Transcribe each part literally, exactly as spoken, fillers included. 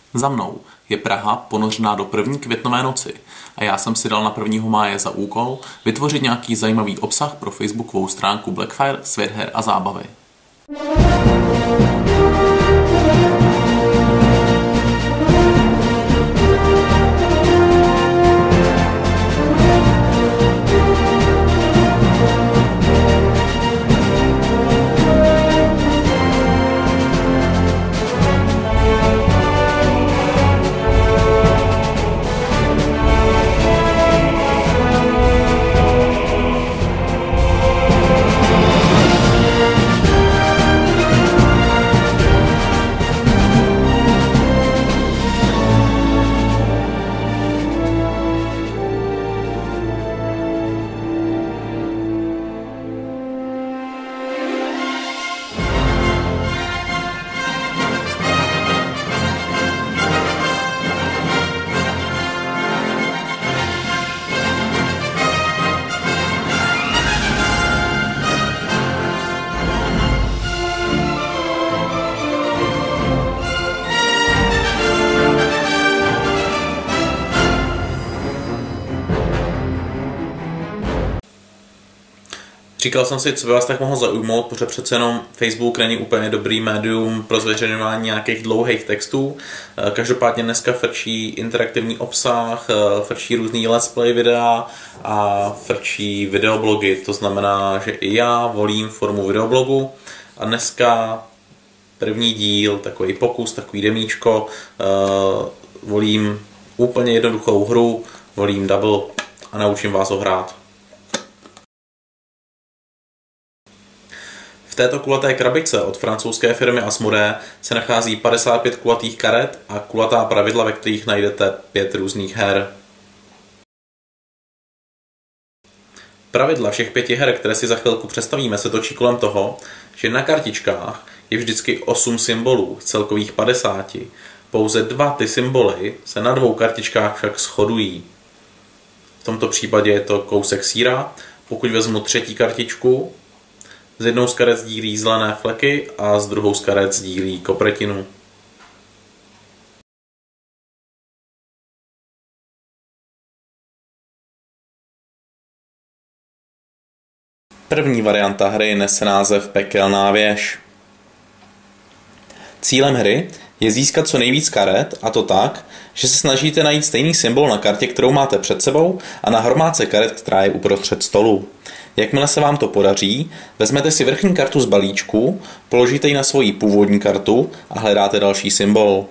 Za mnou je Praha ponořená do první květnové noci a já jsem si dal na prvního máje za úkol vytvořit nějaký zajímavý obsah pro facebookovou stránku Blackfire, svět her a zábavy. Říkal jsem si, co by vás tak mohlo zaujmout, protože přece jenom Facebook není úplně dobrý médium pro zveřejňování nějakých dlouhých textů. Každopádně dneska frčí interaktivní obsah, frčí různý let's play videa a frčí videoblogy. To znamená, že i já volím formu videoblogu a dneska první díl, takový pokus, takový demíčko, volím úplně jednoduchou hru, volím Double a naučím vás ho hrát. V této kulaté krabice od francouzské firmy Asmodee se nachází padesát pět kulatých karet a kulatá pravidla, ve kterých najdete pět různých her. Pravidla všech pěti her, které si za chvilku představíme, se točí kolem toho, že na kartičkách je vždycky osm symbolů z celkových padesáti. Pouze dva ty symboly se na dvou kartičkách však shodují. V tomto případě je to kousek sýra. Pokud vezmu třetí kartičku, z jednou z karet sdílí zelené fleky a z druhou z karet sdílí kopretinu. První varianta hry nese název Pekelná věž. Cílem hry je získat co nejvíc karet, a to tak, že se snažíte najít stejný symbol na kartě, kterou máte před sebou, a na hromádce karet, která je uprostřed stolu. Jakmile se vám to podaří, vezmete si vrchní kartu z balíčku, položíte ji na svoji původní kartu a hledáte další symbol.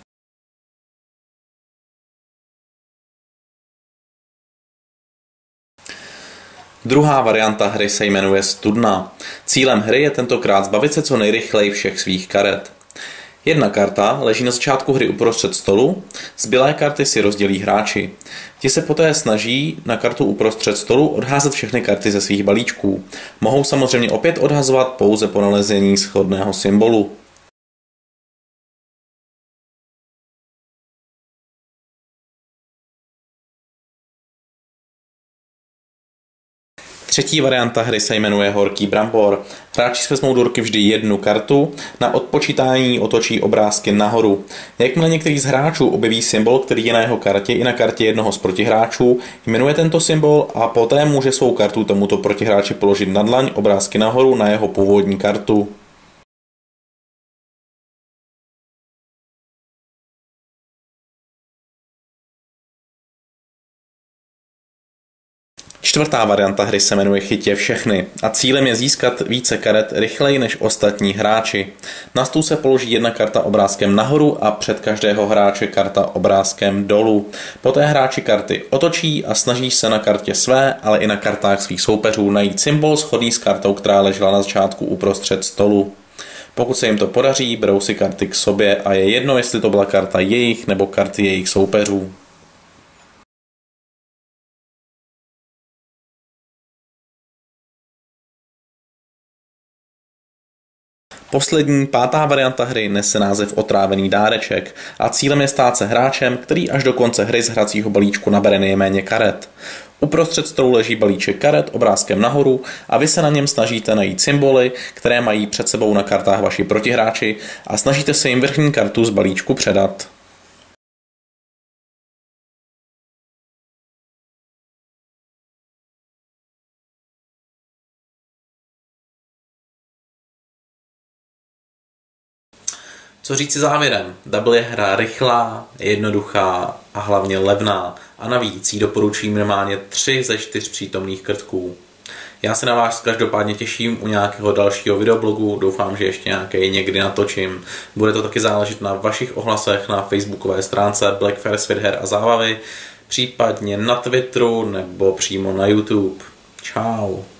Druhá varianta hry se jmenuje Studna. Cílem hry je tentokrát zbavit se co nejrychleji všech svých karet. Jedna karta leží na začátku hry uprostřed stolu, zbylé karty si rozdělí hráči. Ti se poté snaží na kartu uprostřed stolu odházet všechny karty ze svých balíčků. Mohou samozřejmě opět odhazovat pouze po nalezení shodného symbolu. Třetí varianta hry se jmenuje Horký brambor. Hráči si vezmou do ruky vždy jednu kartu, na odpočítání otočí obrázky nahoru. Jakmile některý z hráčů objeví symbol, který je na jeho kartě i na kartě jednoho z protihráčů, jmenuje tento symbol a poté může svou kartu tomuto protihráči položit na dlaň obrázky nahoru na jeho původní kartu. Čtvrtá varianta hry se jmenuje Chyť je všechny a cílem je získat více karet rychleji než ostatní hráči. Na stůl se položí jedna karta obrázkem nahoru a před každého hráče karta obrázkem dolů. Poté hráči karty otočí a snaží se na kartě své, ale i na kartách svých soupeřů najít symbol shodný s kartou, která ležela na začátku uprostřed stolu. Pokud se jim to podaří, berou si karty k sobě a je jedno, jestli to byla karta jejich nebo karty jejich soupeřů. Poslední, pátá varianta hry nese název Otrávený dáreček a cílem je stát se hráčem, který až do konce hry z hracího balíčku nabere nejméně karet. Uprostřed stolu leží balíček karet obrázkem nahoru a vy se na něm snažíte najít symboly, které mají před sebou na kartách vaši protihráči a snažíte se jim vrchní kartu z balíčku předat. Co říci závěrem? Double je hra rychlá, jednoduchá a hlavně levná a navíc jí doporučím minimálně tři ze čtyř přítomných krtků. Já se na vás každopádně těším u nějakého dalšího videoblogu, doufám, že ještě nějaký někdy natočím. Bude to taky záležet na vašich ohlasech na facebookové stránce Blackfair Svět her a zábavy, případně na Twitteru nebo přímo na YouTube. Čau.